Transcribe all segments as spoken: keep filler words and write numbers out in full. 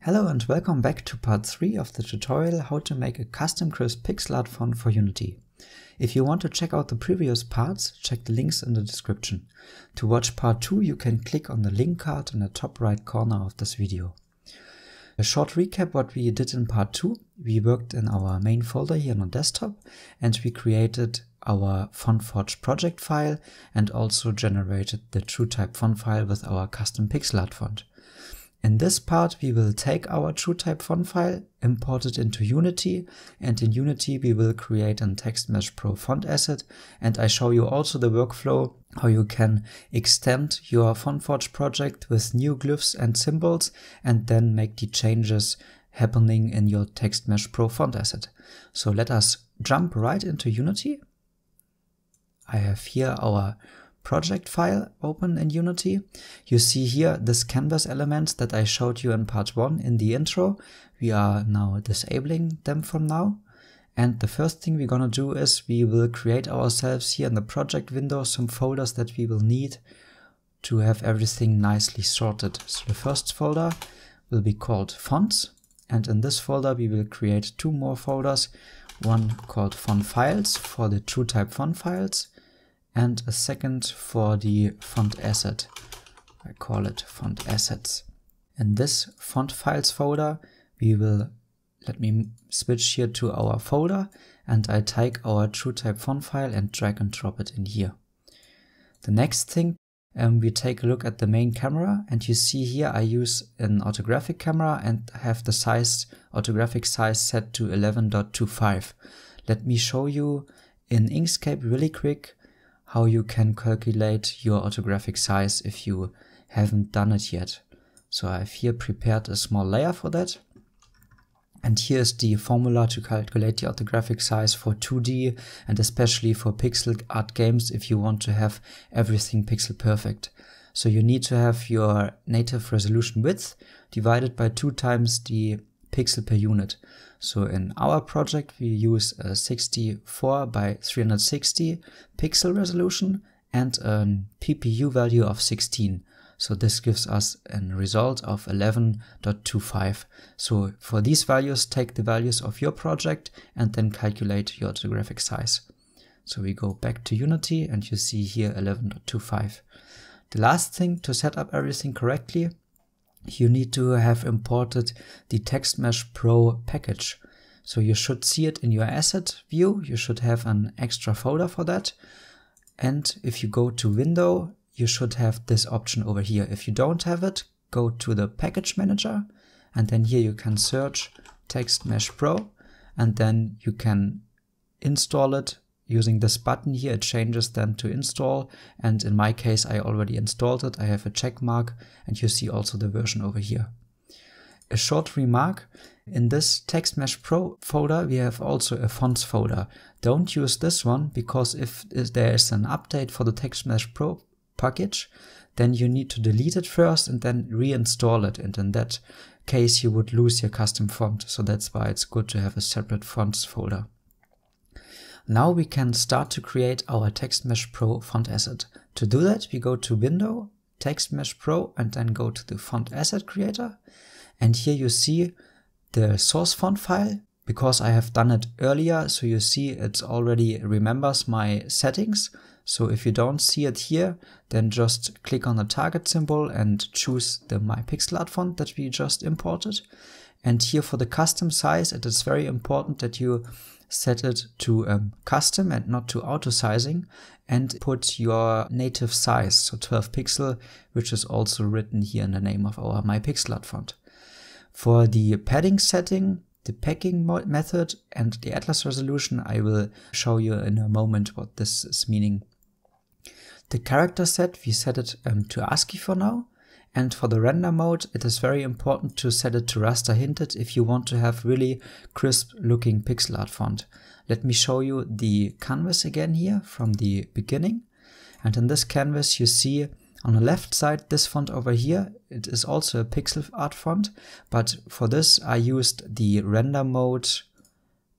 Hello and welcome back to part three of the tutorial how to make a custom crisp pixel art font for Unity. If you want to check out the previous parts, check the links in the description. To watch part two, you can click on the link card in the top right corner of this video. A short recap what we did in part two. We worked in our main folder here on the desktop and we created our FontForge project file and also generated the TrueType font file with our custom pixel art font. In this part, we will take our TrueType font file, import it into Unity, and in Unity we will create a TextMeshPro font asset, and I show you also the workflow how you can extend your FontForge project with new glyphs and symbols and then make the changes happening in your TextMeshPro font asset. So let us jump right into Unity. I have here our project file open in Unity. You see here this canvas elements that I showed you in part one in the intro. We are now disabling them from now. And the first thing we're gonna do is we will create ourselves here in the project window some folders that we will need to have everything nicely sorted. So the first folder will be called fonts. And in this folder we will create two more folders. One called font files for the TrueType font files, and a second for the font asset. I call it font assets. In this font files folder, we will, let me switch here to our folder, and I take our TrueType font file and drag and drop it in here. The next thing, um, we take a look at the main camera, and you see here I use an orthographic camera and have the size, orthographic size set to eleven point two five. Let me show you in Inkscape really quick how you can calculate your orthographic size if you haven't done it yet. So I've here prepared a small layer for that. And here's the formula to calculate the orthographic size for two D and especially for pixel art games if you want to have everything pixel perfect. So you need to have your native resolution width divided by two times the pixel per unit. So in our project we use a sixty-four by three hundred sixty pixel resolution and a P P U value of sixteen. So this gives us a result of eleven point two five. So for these values, take the values of your project and then calculate your orthographic size. So we go back to Unity and you see here eleven point two five. The last thing to set up everything correctly, you need to have imported the TextMeshPro package. So you should see it in your asset view. You should have an extra folder for that. And if you go to Window, you should have this option over here. If you don't have it, go to the package manager. And then here you can search TextMeshPro. And then you can install it using this button here. It changes then to install, and in my case I already installed it. I have a check mark and you see also the version over here. A short remark, in this TextMeshPro folder we have also a fonts folder. Don't use this one because if there is an update for the TextMeshPro package, then you need to delete it first and then reinstall it, and in that case you would lose your custom font. So that's why it's good to have a separate fonts folder. Now we can start to create our TextMeshPro font asset. To do that, we go to Window, TextMeshPro, and then go to the font asset creator. And here you see the source font file, because I have done it earlier. So you see it already remembers my settings. So if you don't see it here, then just click on the target symbol and choose the My Pixel Art font that we just imported. And here for the custom size, it is very important that you set it to um, custom and not to auto sizing, and put your native size, so twelve pixel, which is also written here in the name of our My Pixel Art font. For the padding setting, the packing method and the atlas resolution, I will show you in a moment what this is meaning. The character set, we set it um, to ASCII for now. And for the render mode, it is very important to set it to raster hinted if you want to have really crisp looking pixel art font. Let me show you the canvas again here from the beginning. And in this canvas you see on the left side this font over here. It is also a pixel art font, but for this I used the render mode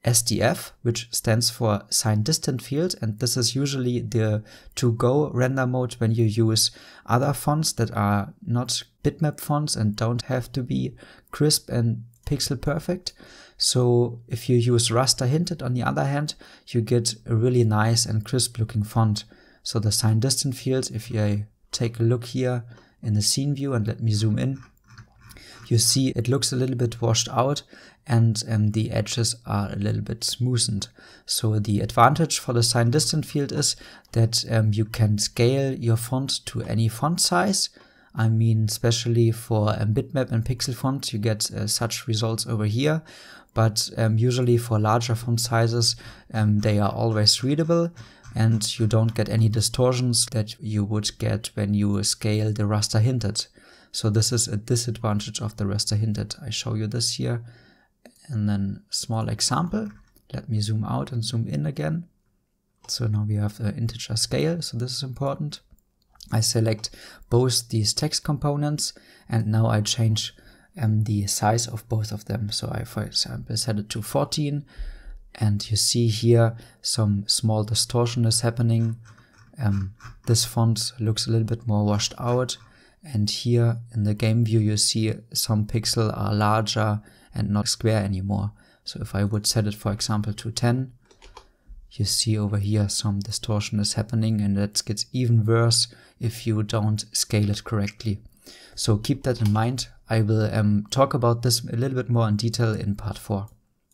S D F, which stands for Sign Distant Field, and this is usually the to-go render mode when you use other fonts that are not bitmap fonts and don't have to be crisp and pixel perfect. So if you use raster hinted, on the other hand, you get a really nice and crisp looking font. So the Sign Distant Field, if you take a look here in the scene view and let me zoom in, you see it looks a little bit washed out, and um, the edges are a little bit smoothened. So the advantage for the Sign Distant Field is that um, you can scale your font to any font size. I mean, especially for um, bitmap and pixel fonts, you get uh, such results over here. But um, usually for larger font sizes, um, they are always readable, and you don't get any distortions that you would get when you scale the raster hinted. So this is a disadvantage of the raster hinted. I show you this here, and then a small example. Let me zoom out and zoom in again. So now we have the integer scale, so this is important. I select both these text components, and now I change um, the size of both of them. So I, for example, set it to fourteen, and you see here some small distortion is happening. Um, this font looks a little bit more washed out. And here in the game view, you see some pixels are larger and not square anymore. So if I would set it, for example, to ten, you see over here some distortion is happening, and that gets even worse if you don't scale it correctly. So keep that in mind. I will um, talk about this a little bit more in detail in part four.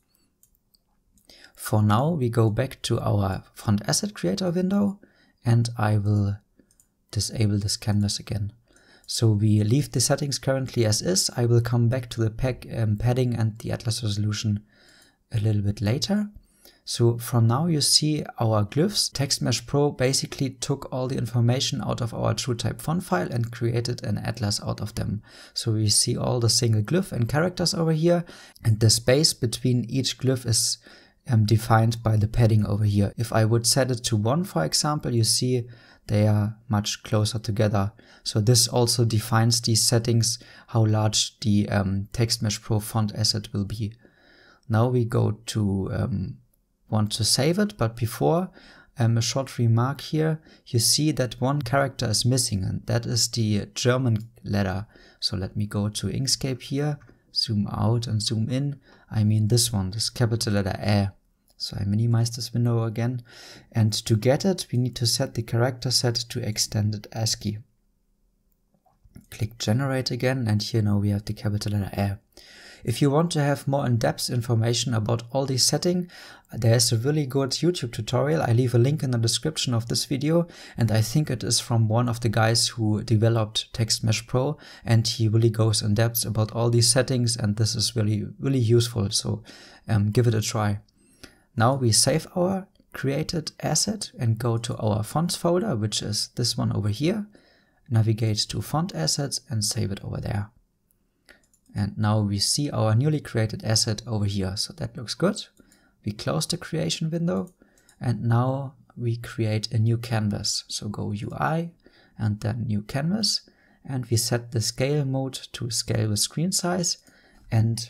For now, we go back to our font asset creator window, and I will disable this canvas again. So we leave the settings currently as is. I will come back to the pack, um, padding and the atlas resolution a little bit later. So from now you see our glyphs. TextMeshPro basically took all the information out of our TrueType font file and created an atlas out of them. So we see all the single glyph and characters over here, and the space between each glyph is um, defined by the padding over here. If I would set it to one, for example, you see they are much closer together. So this also defines these settings, how large the um, TextMeshPro font asset will be. Now we go to um, want to save it, but before um, a short remark here, you see that one character is missing, and that is the German letter. So let me go to Inkscape here, zoom out and zoom in. I mean this one, this capital letter A. So I minimize this window again, and to get it, we need to set the character set to extended ASCII. Click generate again, and here now we have the capital letter A. If you want to have more in-depth information about all these settings, there's a really good YouTube tutorial. I leave a link in the description of this video, and I think it is from one of the guys who developed TextMeshPro, and he really goes in depth about all these settings, and this is really, really useful. So um, give it a try. Now we save our created asset and go to our fonts folder, which is this one over here. Navigate to font assets and save it over there. And now we see our newly created asset over here. So that looks good. We close the creation window, and now we create a new canvas. So go U I and then new canvas, and we set the scale mode to scale with screen size, and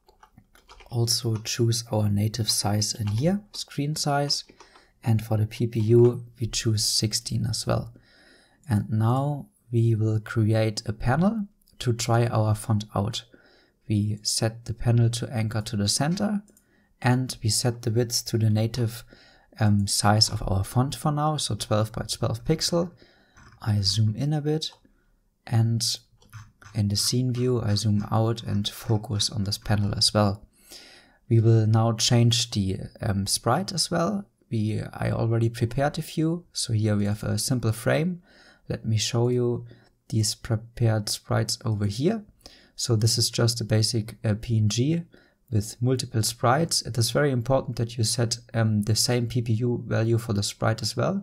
also choose our native size in here, screen size, and for the P P U we choose sixteen as well. And now we will create a panel to try our font out. We set the panel to anchor to the center, and we set the width to the native um, size of our font for now, so twelve by twelve pixel. I zoom in a bit, and in the scene view I zoom out and focus on this panel as well. We will now change the um, sprite as well. We I already prepared a few, so here we have a simple frame. Let me show you these prepared sprites over here. So this is just a basic uh, P N G with multiple sprites. It is very important that you set um, the same P P U value for the sprite as well.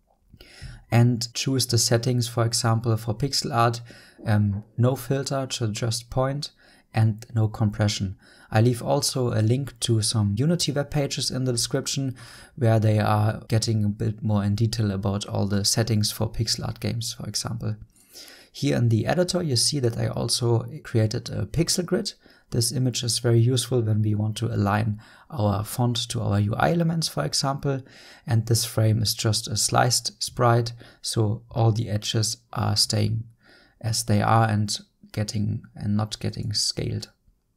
And choose the settings, for example, for pixel art, um, no filter, just point, and no compression. I leave also a link to some Unity web pages in the description where they are getting a bit more in detail about all the settings for pixel art games, for example. Here in the editor, you see that I also created a pixel grid. This image is very useful when we want to align our font to our U I elements, for example. And this frame is just a sliced sprite, so all the edges are staying as they are and getting and not getting scaled.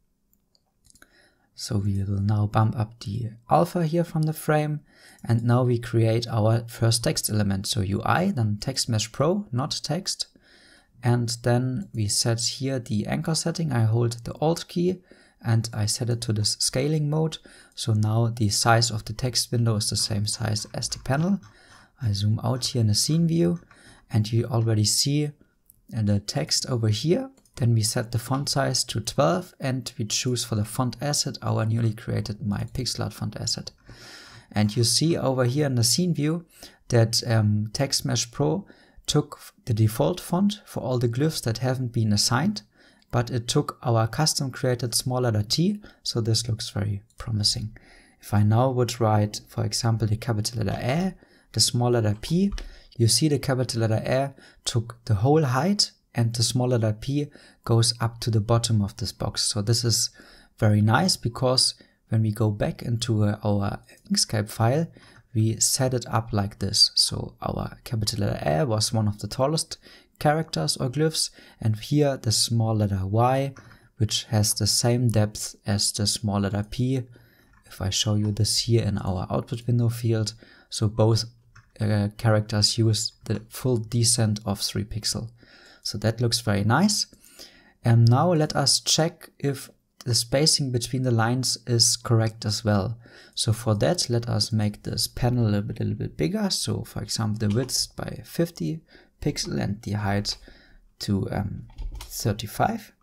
So we will now bump up the alpha here from the frame, and now we create our first text element. So U I, then TextMeshPro, not text. And then we set here the anchor setting. I hold the Alt key and I set it to this scaling mode. So now the size of the text window is the same size as the panel. I zoom out here in the scene view and you already see the text over here. Then we set the font size to twelve and we choose for the font asset our newly created My Pixel Art font asset. And you see over here in the scene view that um, TextMeshPro took the default font for all the glyphs that haven't been assigned, but it took our custom created small letter T, so this looks very promising. If I now would write, for example, the capital letter A, the small letter P, you see the capital letter A took the whole height and the small letter P goes up to the bottom of this box. So this is very nice because when we go back into uh, our Inkscape file, we set it up like this. So our capital letter A was one of the tallest characters or glyphs, and here the small letter Y, which has the same depth as the small letter P. If I show you this here in our output window field, so both uh, characters use the full descent of three pixel. So that looks very nice. And now let us check if the spacing between the lines is correct as well. So for that, let us make this panel a little bit, a little bit bigger. So for example, the width by fifty pixel and the height to um, thirty-five.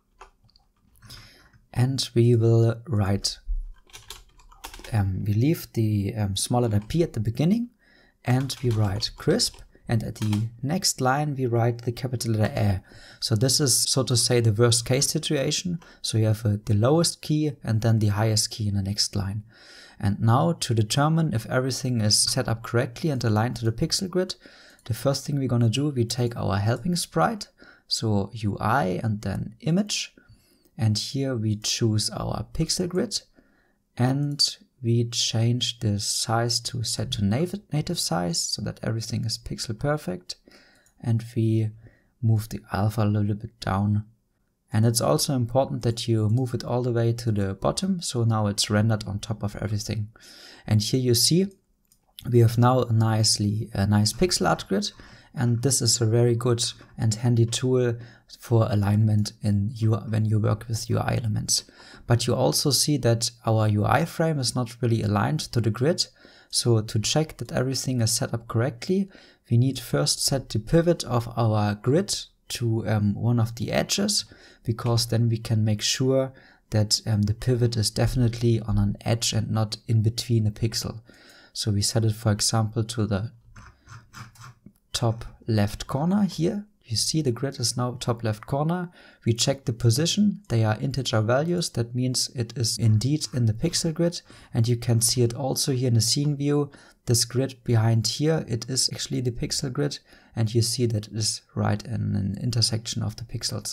And we will write, um, we leave the um, small letter P at the beginning and we write crisp. And at the next line, we write the capital letter A. So this is, so to say, the worst case situation. So you have uh, the lowest key and then the highest key in the next line. And now to determine if everything is set up correctly and aligned to the pixel grid, the first thing we're going to do, we take our helping sprite. So U I and then image. And here we choose our pixel grid. And we change the size to set to native, native size so that everything is pixel perfect. And we move the alpha a little bit down. And it's also important that you move it all the way to the bottom. So now it's rendered on top of everything. And here you see we have now a nicely a nice pixel art grid. And this is a very good and handy tool for alignment in U I, when you work with U I elements. But you also see that our U I frame is not really aligned to the grid. So to check that everything is set up correctly, we need first set the pivot of our grid to um, one of the edges, because then we can make sure that um, the pivot is definitely on an edge and not in between a pixel. So we set it, for example, to the top left corner here. You see the grid is now top left corner. We check the position. They are integer values. That means it is indeed in the pixel grid. And you can see it also here in the scene view. This grid behind here, it is actually the pixel grid. And you see that it is right in an intersection of the pixels.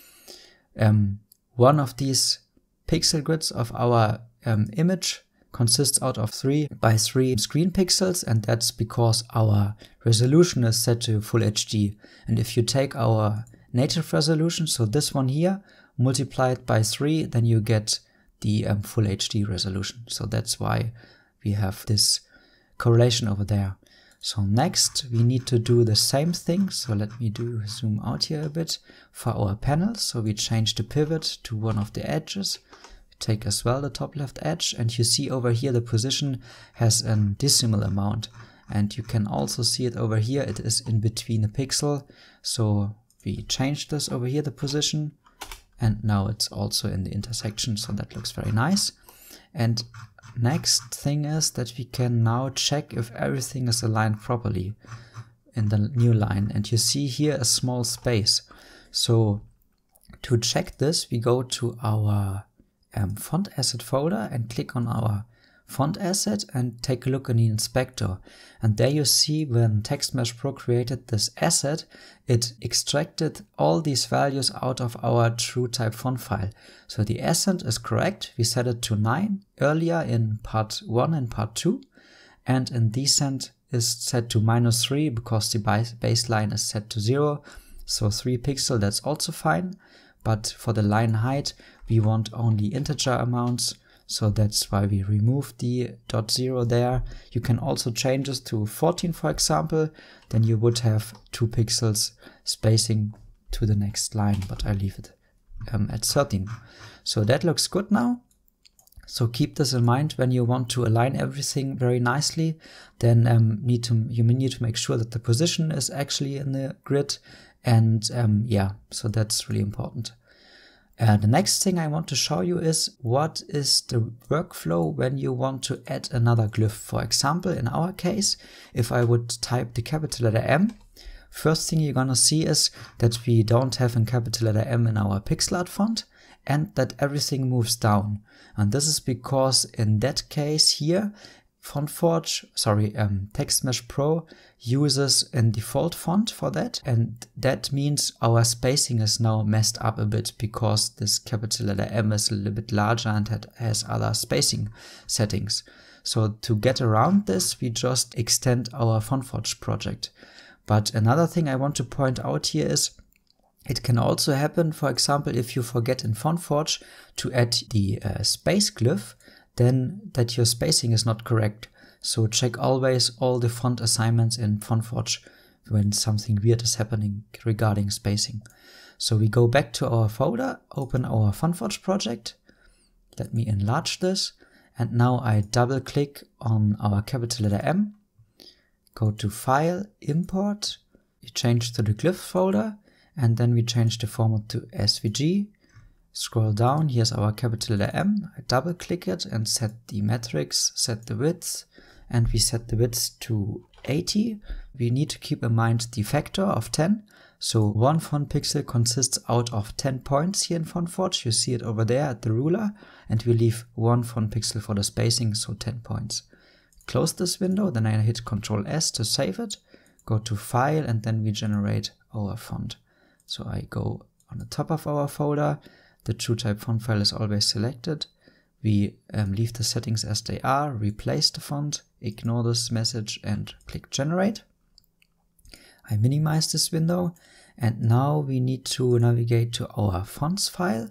Um, one of these pixel grids of our um, image consists out of three by three screen pixels, and that's because our resolution is set to full H D. And if you take our native resolution, so this one here, multiplied by three, then you get the um, full H D resolution. So that's why we have this correlation over there. So next we need to do the same thing. So let me do zoom out here a bit for our panel. So we change the pivot to one of the edges. Take as well the top left edge, and you see over here the position has a decimal amount, and you can also see it over here, it is in between a pixel. So we change this over here, the position, and now it's also in the intersection, so that looks very nice. And next thing is that we can now check if everything is aligned properly in the new line, and you see here a small space. So to check this, we go to our Um, font asset folder and click on our font asset and take a look in the inspector. And there you see when TextMeshPro created this asset, it extracted all these values out of our TrueType font file. So the ascent is correct. We set it to nine earlier in part one and part two. And in descent is set to minus three because the baseline is set to zero. So three pixel, that's also fine. But for the line height, we want only integer amounts. So that's why we removed the dot zero there. You can also change this to fourteen, for example. Then you would have two pixels spacing to the next line, but I leave it um, at thirteen. So that looks good now. So keep this in mind when you want to align everything very nicely. Then um, need to you need to make sure that the position is actually in the grid. And um, yeah, so that's really important. Uh, the next thing I want to show you is what is the workflow when you want to add another glyph. For example, in our case, if I would type the capital letter M, first thing you're gonna see is that we don't have a capital letter M in our Pyxel art font and that everything moves down. And this is because in that case here, FontForge, sorry, um, TextMeshPro uses a default font for that, and that means our spacing is now messed up a bit because this capital letter M is a little bit larger and has other spacing settings. So to get around this, we just extend our FontForge project. But another thing I want to point out here is it can also happen, for example, if you forget in FontForge to add the uh, space glyph, then that your spacing is not correct. So check always all the font assignments in FontForge when something weird is happening regarding spacing. So we go back to our folder, open our FontForge project. Let me enlarge this. And now I double click on our capital letter M, go to File, Import, we change to the glyph folder, and then we change the format to S V G. Scroll down, here's our capital letter M, I double click it and set the metrics, set the width, and we set the width to eighty. We need to keep in mind the factor of ten. So one font pixel consists out of ten points here in FontForge. You see it over there at the ruler, and we leave one font pixel for the spacing, so ten points. Close this window, then I hit control S to save it, go to File, and then we generate our font. So I go on the top of our folder. The TrueType font file is always selected. We um, leave the settings as they are, replace the font, ignore this message and click Generate. I minimize this window and now we need to navigate to our fonts file,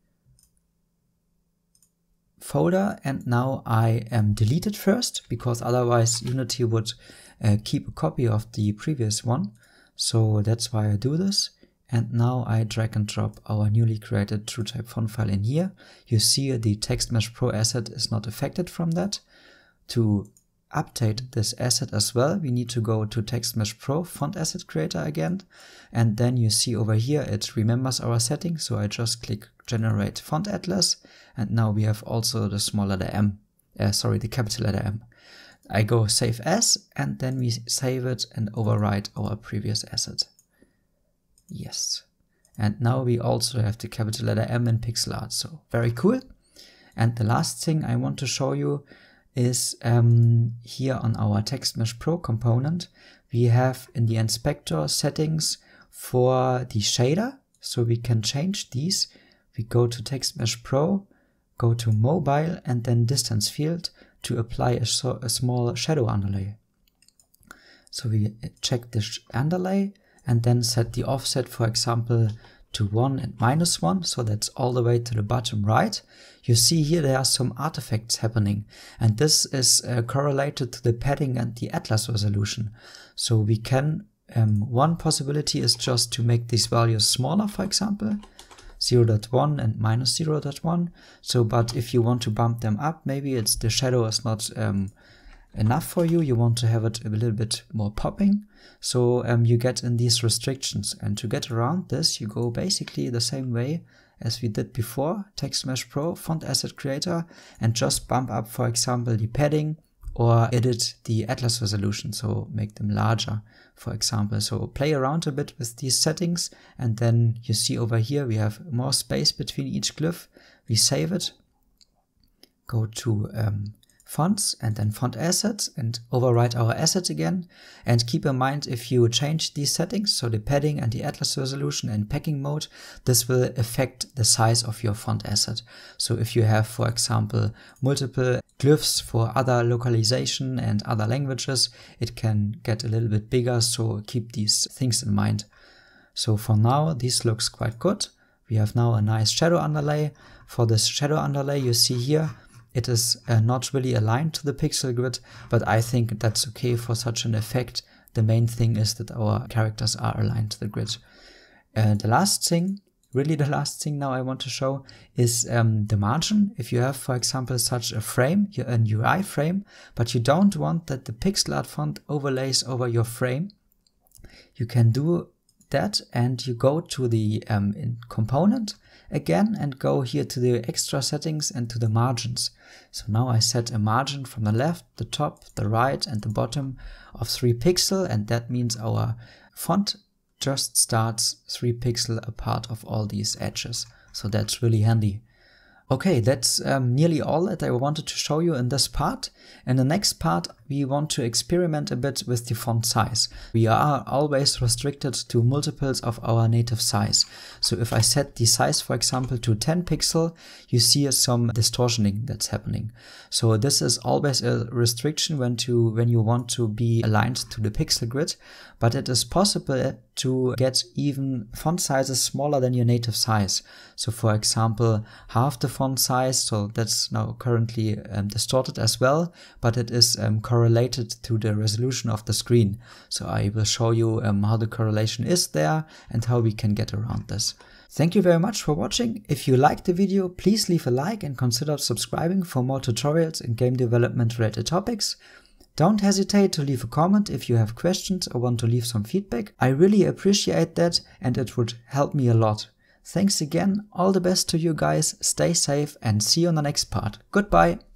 folder, and now I um, delete it first because otherwise Unity would uh, keep a copy of the previous one. So that's why I do this. And now I drag and drop our newly created TrueType font file in here. You see the TextMeshPro asset is not affected from that. To update this asset as well, we need to go to TextMeshPro font asset creator again. And then you see over here, it remembers our settings. So I just click generate font atlas. And now we have also the small letter M, uh, sorry, the capital letter M. I go save as, and then we save it and overwrite our previous asset. Yes. And now we also have the capital letter M in pixel art. So very cool. And the last thing I want to show you is um, here on our TextMeshPro component, we have in the inspector settings for the shader. So we can change these. We go to TextMeshPro, go to mobile and then distance field to apply a, so, a small shadow underlay. So we check the underlay and then set the offset, for example, to one and minus one, so that's all the way to the bottom right. You see here there are some artifacts happening, and this is uh, correlated to the padding and the atlas resolution. So we can, um, one possibility is just to make these values smaller, for example, zero point one and minus zero point one. So, but if you want to bump them up, maybe it's the shadow is not um, enough for you, you want to have it a little bit more popping, so um, you get in these restrictions. And to get around this, you go basically the same way as we did before, TextMeshPro font asset creator, and just bump up, for example, the padding or edit the atlas resolution, so make them larger, for example. So play around a bit with these settings, and then you see over here we have more space between each glyph. We save it, go to um, fonts and then font assets and overwrite our assets again. And keep in mind, if you change these settings, so the padding and the atlas resolution and packing mode, this will affect the size of your font asset. So if you have, for example, multiple glyphs for other localization and other languages, it can get a little bit bigger, so keep these things in mind. So for now, this looks quite good. We have now a nice shadow underlay. For this shadow underlay, you see here, it is uh, not really aligned to the pixel grid, but I think that's okay for such an effect. The main thing is that our characters are aligned to the grid. Uh, the last thing, really the last thing now I want to show is um, the margin. If you have, for example, such a frame, an U I frame, but you don't want that the pixel art font overlays over your frame, you can do that and you go to the um, in component again and go here to the extra settings and to the margins. So now I set a margin from the left, the top, the right and the bottom of three pixel, and that means our font just starts three pixel apart of all these edges. So that's really handy. Okay, that's um, nearly all that I wanted to show you in this part. In the next part, we want to experiment a bit with the font size. We are always restricted to multiples of our native size. So if I set the size, for example, to ten pixel, you see some distortioning that's happening. So this is always a restriction when to when you want to be aligned to the pixel grid, but it is possible to get even font sizes smaller than your native size. So for example, half the font size, so that's now currently um, distorted as well, but it is um, correlated to the resolution of the screen. So I will show you um, how the correlation is there and how we can get around this. Thank you very much for watching. If you liked the video, please leave a like and consider subscribing for more tutorials in game development related topics. Don't hesitate to leave a comment if you have questions or want to leave some feedback. I really appreciate that and it would help me a lot. Thanks again, all the best to you guys, stay safe and see you on the next part. Goodbye!